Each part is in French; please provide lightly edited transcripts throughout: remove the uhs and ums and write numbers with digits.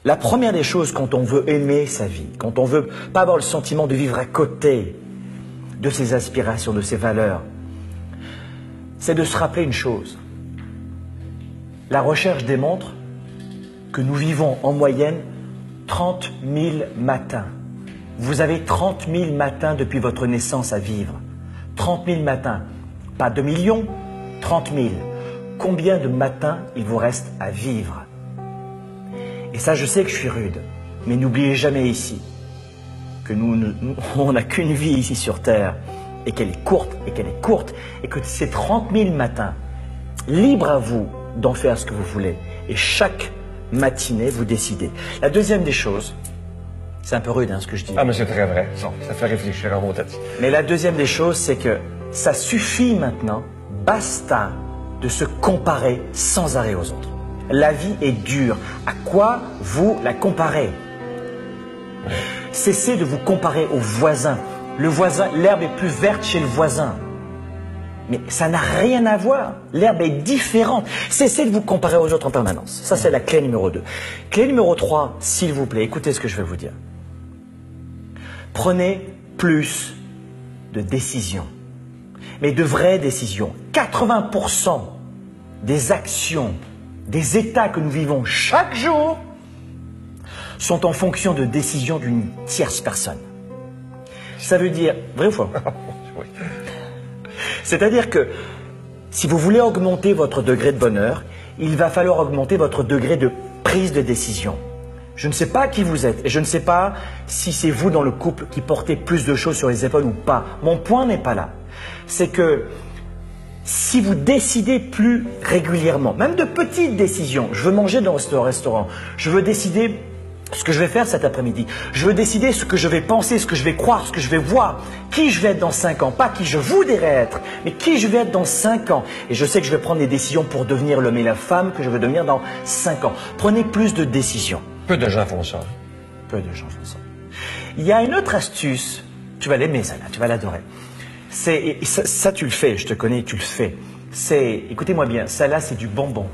La première des choses quand on veut aimer sa vie, quand on veut pas avoir le sentiment de vivre à côté de ses aspirations, de ses valeurs, c'est de se rappeler une chose. La recherche démontre que nous vivons en moyenne 30 000 matins. Vous avez 30 000 matins depuis votre naissance à vivre. 30 000 matins. Pas 2 millions, 30 000. Combien de matins il vous reste à vivre? Et ça, je sais que je suis rude, mais n'oubliez jamais ici que on n'a qu'une vie ici sur Terre et qu'elle est courte, et que ces 30 000 matins, libre à vous d'en faire ce que vous voulez. Et chaque matinée, vous décidez. La deuxième des choses, c'est un peu rude ce que je dis. Ah, mais c'est très vrai. Ça fait réfléchir à mon tête. Mais la deuxième des choses, c'est que ça suffit maintenant, basta, de se comparer sans arrêt aux autres. La vie est dure. À quoi vous la comparez? Cessez de vous comparer au voisin. Le voisin, l'herbe est plus verte chez le voisin. Mais ça n'a rien à voir. L'herbe est différente. Cessez de vous comparer aux autres en permanence. Ça, c'est la clé numéro 2. Clé numéro 3, s'il vous plaît, écoutez ce que je vais vous dire. Prenez plus de décisions. Mais de vraies décisions. 80% des actions, des états que nous vivons chaque jour sont en fonction de décisions d'une tierce personne. Ça veut dire, vrai ou faux? Oui. C'est-à-dire que si vous voulez augmenter votre degré de bonheur, il va falloir augmenter votre degré de prise de décision. Je ne sais pas qui vous êtes et je ne sais pas si c'est vous dans le couple qui portez plus de choses sur les épaules ou pas. Mon point n'est pas là. C'est que si vous décidez plus régulièrement, même de petites décisions, je veux manger dans ce restaurant, je veux décider ce que je vais faire cet après-midi, je veux décider ce que je vais penser, ce que je vais croire, ce que je vais voir, qui je vais être dans 5 ans, pas qui je voudrais être, mais qui je vais être dans 5 ans. Et je sais que je vais prendre des décisions pour devenir l'homme et la femme que je veux devenir dans 5 ans. Prenez plus de décisions. Peu de gens font ça. Peu de gens font ça. Il y a une autre astuce, tu vas l'aimer celle-là, tu vas l'adorer. Ça tu le fais, je te connais, tu le fais. Écoutez-moi bien, celle-là c'est du bonbon.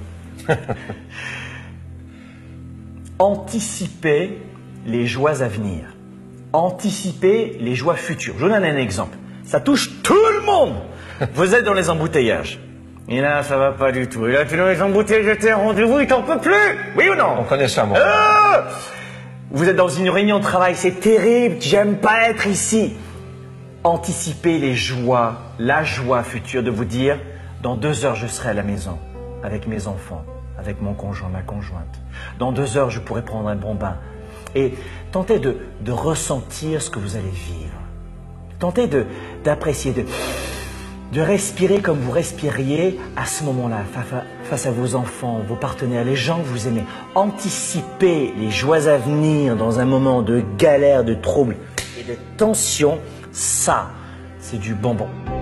Anticiper les joies à venir. Anticiper les joies futures. Je vous donne un exemple. Ça touche tout le monde. Vous êtes dans les embouteillages. Et là, ça va pas du tout. Et là, tu es dans les embouteillages, tu es à rendez-vous, il t'en peut plus. Oui ou non? On connaît ça, moi. Vous êtes dans une réunion de travail, c'est terrible, j'aime pas être ici. Anticipez les joies, la joie future de vous dire, dans 2 heures, je serai à la maison, avec mes enfants, avec mon conjoint, ma conjointe. Dans 2 heures, je pourrai prendre un bon bain. Et tentez de ressentir ce que vous allez vivre. Tentez d'apprécier, de respirer comme vous respiriez à ce moment-là, face à vos enfants, vos partenaires, les gens que vous aimez. Anticipez les joies à venir dans un moment de galère, de trouble et de tension. Ça, c'est du bonbon.